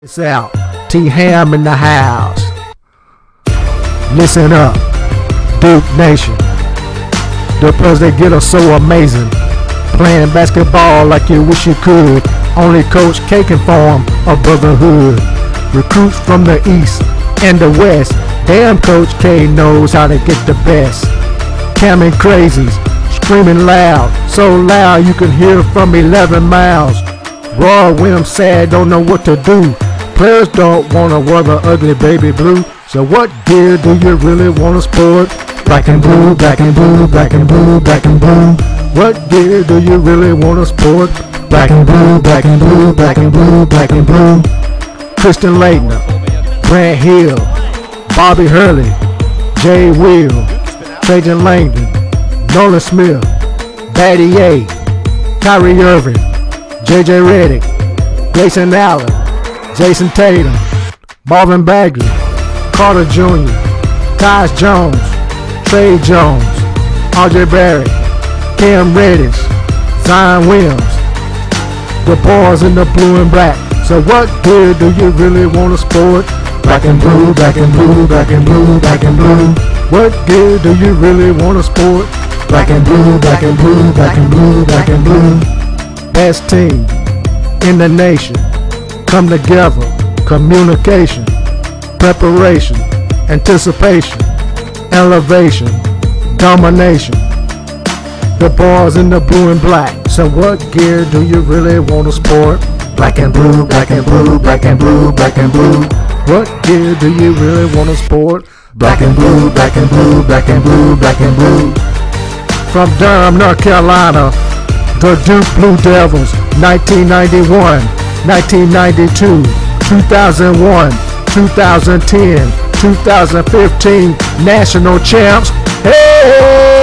It's out. T-Ham in the house. Listen up, Duke Nation. The players they get are so amazing. Playing basketball like you wish you could. Only Coach K can form a brotherhood. Recruits from the east and the west. Damn, Coach K knows how to get the best. Camming crazies, screaming loud, so loud you can hear from 11 miles. Raw when I'm sad, don't know what to do. Players don't wanna wear the ugly baby blue. So what gear do you really wanna sport? Black and blue, black and blue, black and blue, black and blue. What gear do you really wanna sport? Black and blue, black and blue, black and blue, black and blue. Christian Laettner, Grant Hill, Bobby Hurley, Jay Will, Trajan Langdon, Nolan Smith, Batty A, Kyrie Irving, JJ Redick, Grayson Allen, Jason Tatum, Marvin Bagley, Carter Jr., Tyus Jones, Trey Jones, RJ Barrett, Cam Reddish, Zion Williams, the boys in the blue and black. So what gear do you really want to sport? Black and blue, black and blue, black and blue, black and blue. What gear do you really want to sport? Black and blue, black and blue, black and blue, black and blue. Best team in the nation. Come together, communication, preparation, anticipation, elevation, domination. The boys in the blue and black. So what gear do you really want to sport? Black and blue, black and blue, black and blue, black and blue. What gear do you really want to sport? Black and blue, black and blue, black and blue, black and blue. From Durham, North Carolina, the Duke Blue Devils, 1991, 1992, 2001, 2010, 2015 national champs. Hey!